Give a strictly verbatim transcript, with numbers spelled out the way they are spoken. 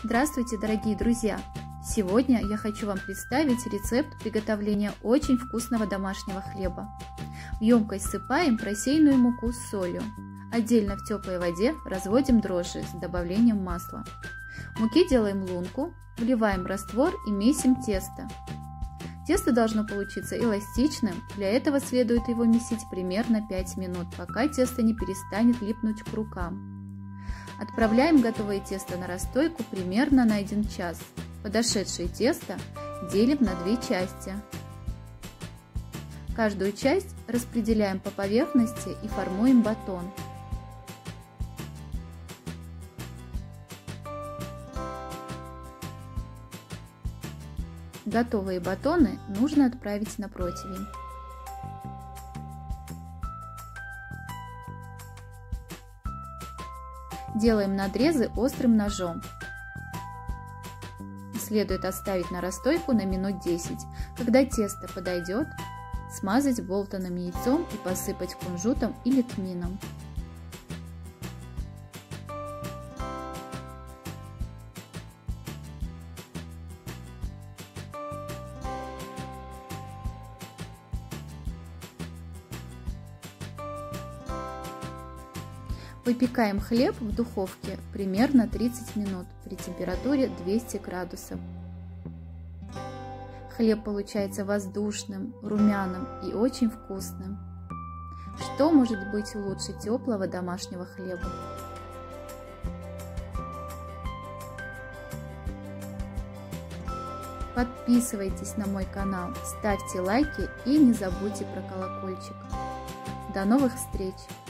Здравствуйте, дорогие друзья! Сегодня я хочу вам представить рецепт приготовления очень вкусного домашнего хлеба. В емкость всыпаем просеянную муку с солью. Отдельно в теплой воде разводим дрожжи с добавлением масла. В муке делаем лунку, вливаем раствор и месим тесто. Тесто должно получиться эластичным, для этого следует его месить примерно пять минут, пока тесто не перестанет липнуть к рукам. Отправляем готовое тесто на расстойку примерно на один час. Подошедшее тесто делим на две части. Каждую часть распределяем по поверхности и формуем батон. Готовые батоны нужно отправить на противень. Делаем надрезы острым ножом. Следует оставить на расстойку на минут десять. Когда тесто подойдет, смазать болтанным яйцом и посыпать кунжутом или тмином. Выпекаем хлеб в духовке примерно тридцать минут при температуре двести градусов. Хлеб получается воздушным, румяным и очень вкусным. Что может быть лучше теплого домашнего хлеба? Подписывайтесь на мой канал, ставьте лайки и не забудьте про колокольчик. До новых встреч!